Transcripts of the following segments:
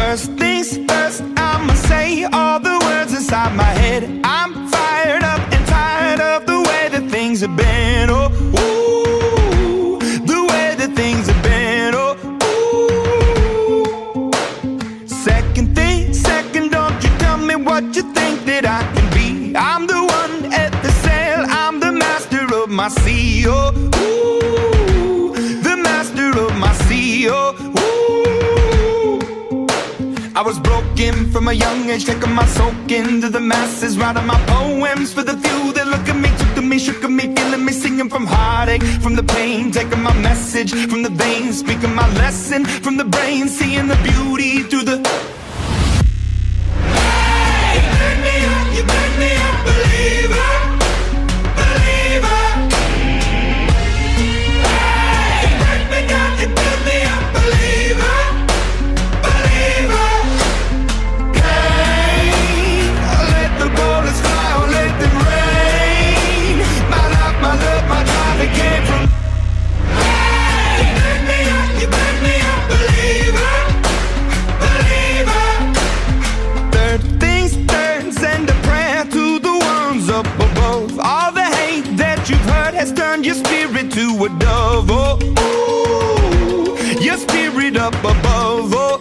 First things first, I'ma say all the words inside my head. I'm fired up and tired of the way that things have been. Oh, ooh, the way that things have been. Oh, ooh. Second thing, second, don't you tell me what you think that I can be. I'm the one at the sail, I'm the master of my sea. Oh, ooh, the master of my sea. Oh, ooh. I was broken from a young age, taking my soak into the masses, writing my poems for the few that look at me, took to me, shook at me, feeling me, singing from heartache, from the pain, taking my message from the veins, speaking my lesson from the brain, seeing the beauty through the... Hey, you burn me up, you burn me up, believer, believer. Hey, you burn me down, you burn me up, believer. Came from. Hey, you burn me up, believer, believer. Third things third, send a prayer to the ones up above. All the hate that you've heard has turned your spirit to a dove. Oh, ooh, your spirit up above. Oh,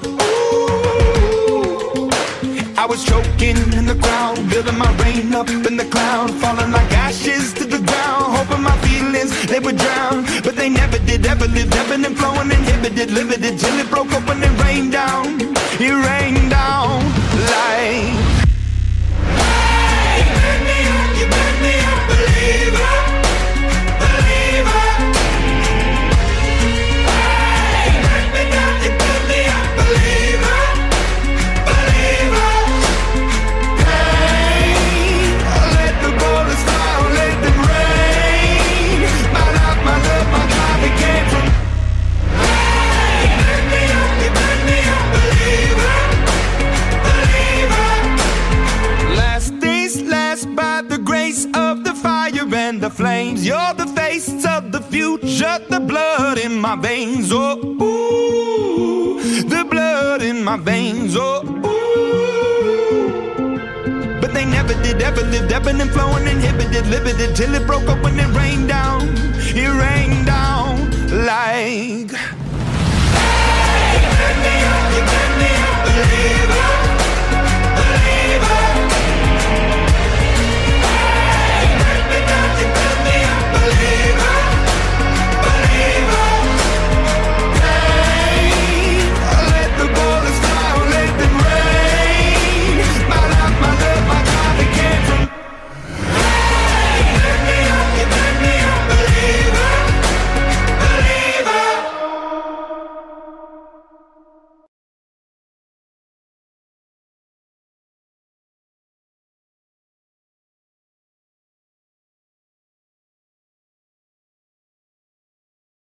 ooh. I was choking in the crowd, building my rain up in the cloud, falling like ashes to the ground, hoping my feelings they would drown, but they never did. Ever lived, ebbing and flowing, inhibited, limited, till it broke up and it rained down. It rained down like. Hey, you burn me up, you burn me up, believer, believer. Hey, you burn me down, you burn me up, believer, believer. Hey, let the bullets fly, let them rain. My life, my love, my God, it came from. Hey, you burn me up, believer, believer. Last things last, by the grace of the fire and the flames. You're the face of the future, the blood in my veins. Oh, ooh, the blood in my veins. Oh, ooh. But they never did, ever lived, ebbing and flowing, inhibited, limited, till it broke up when it rained down. It rained down like. Hey, you burn me up, believer, believer.